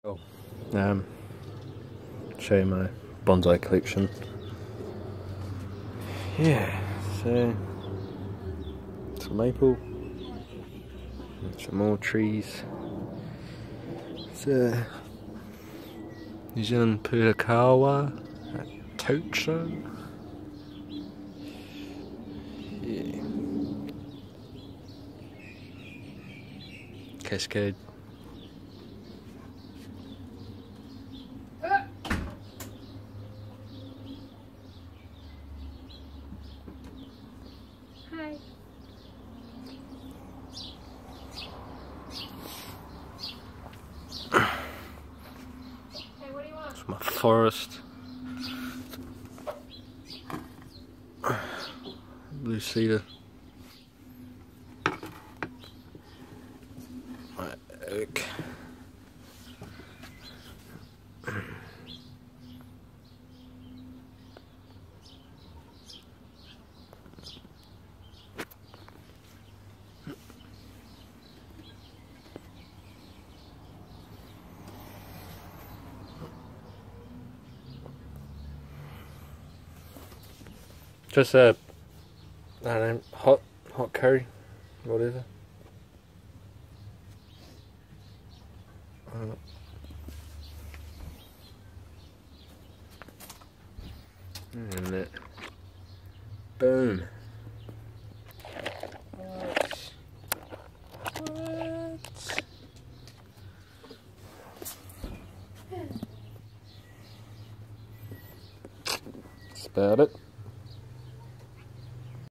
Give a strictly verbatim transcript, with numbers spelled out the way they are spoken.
Um, show you my bonsai collection. Yeah, so some maple, and some more trees. It's a New Zealand Purakawa at Tocho. Yeah. Cascade. Hi. Hey, what do you want? It's my forest. Blue cedar. My oak. Just a, I don't know, hot, hot curry, whatever. Uh, and that. Boom. What? What? That's about it.